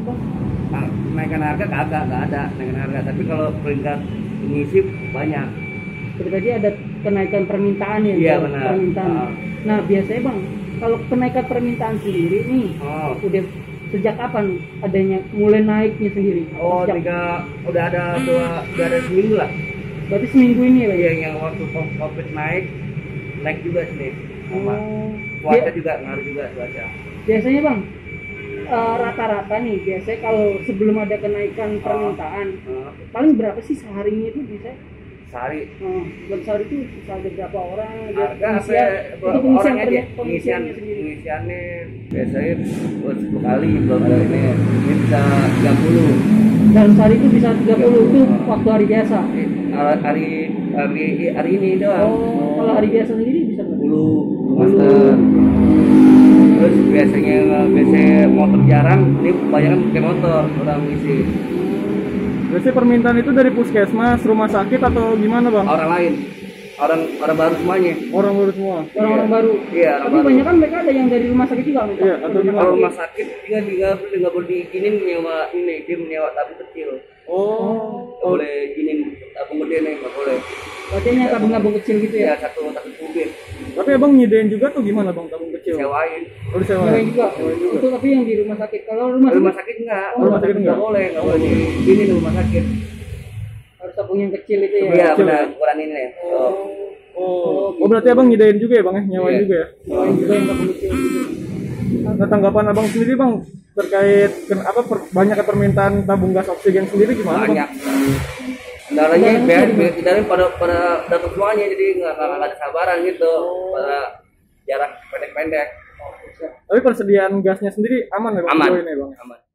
Bang? Naikkan harga kagak, nggak ada naikkan harga. Tapi kalau peringkat pengisi banyak. Seperti tadi ada kenaikan permintaan ya? Iya benar. Permintaan. Nah biasanya Bang, kalau kenaikan permintaan sendiri nih, udah sejak kapan adanya mulai naiknya sendiri? Oh, udah ada seminggu lah. Berarti seminggu ini ya? Iya, yang waktu COVID naik juga sih. Sama cuaca juga ngaruh juga cuaca. Biasanya Bang, rata-rata nih biasanya kalau sebelum ada kenaikan permintaan, paling berapa sih seharinya itu bisa? Sehari. Sehari itu bisa ada berapa orang? Harga pengisian aja. Pengisiannya biasanya 10 kali, belum ada ini bisa 30. Dalam sehari itu bisa 30 itu waktu hari biasa. Hari ini doang. Oh, kalau hari biasa sendiri bisa berapa? 10 master. Terus biasanya motor jarang, ini kebanyakan pakai motor orang isi. Biasanya permintaan itu dari puskesmas, rumah sakit atau gimana Bang? Orang lain, orang baru semuanya. Orang baru semua. Orang baru. Iya. Tapi banyak kan mereka ada yang dari rumah sakit juga. Iya. Atau gimana? Kalau rumah sakit juga nggak boleh diizinin menyewa ini, dia menyewa tabung kecil. Nggak boleh izinin tabung gede nih, nggak boleh. Berarti yang tabung kecil gitu ya? Iya, satu kubik. Tapi abang nyediain juga tuh gimana Bang tabung kecil? Sewain. Oh disewain juga. Itu tapi yang di rumah sakit. Kalau rumah sakit enggak. Rumah sakit enggak boleh diizinin rumah sakit. Harus tabung yang kecil itu ya? Iya benar, ukuran ini nih. Oh berarti abang nyedain juga ya Bang ya? Nyewain juga ya? Nyewain juga yang tabung kecil gitu. Nah tanggapan abang sendiri Bang terkait banyak permintaan tabung gas oksigen sendiri gimana Bang? Banyak. Kendalanya pada datang semuanya, jadi nggak ada sabaran gitu. Pada jarak pendek-pendek. Tapi persediaan gasnya sendiri aman ya Bang? Aman. Ini, Bang? Aman.